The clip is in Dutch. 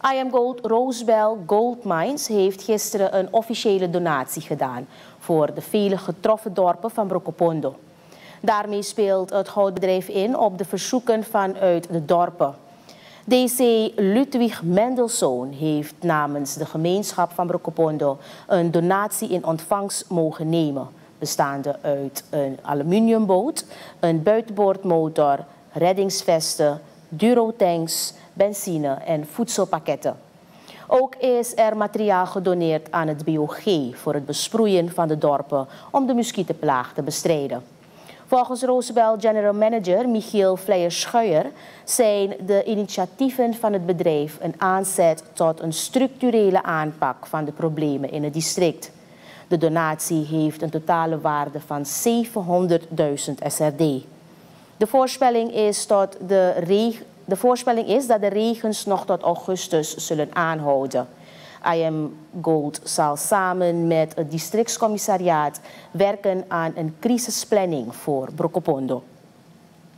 IM Gold Rosebel Gold Mines heeft gisteren een officiële donatie gedaan voor de vele getroffen dorpen van Brokopondo. Daarmee speelt het goudbedrijf in op de verzoeken vanuit de dorpen. DC Ludwig Mendelssohn heeft namens de gemeenschap van Brokopondo een donatie in ontvangst mogen nemen, bestaande uit een aluminiumboot, een buitenboordmotor, reddingsvesten, durotanks, benzine en voedselpakketten. Ook is er materiaal gedoneerd aan het BOG voor het besproeien van de dorpen om de muskietenplaag te bestrijden. Volgens Rosebel General Manager Michiel Vleijer-Schuijer zijn de initiatieven van het bedrijf een aanzet tot een structurele aanpak van de problemen in het district. De donatie heeft een totale waarde van 700.000 SRD. De voorspelling is dat de regens nog tot augustus zullen aanhouden. IM Gold zal samen met het districtscommissariaat werken aan een crisisplanning voor Brokopondo.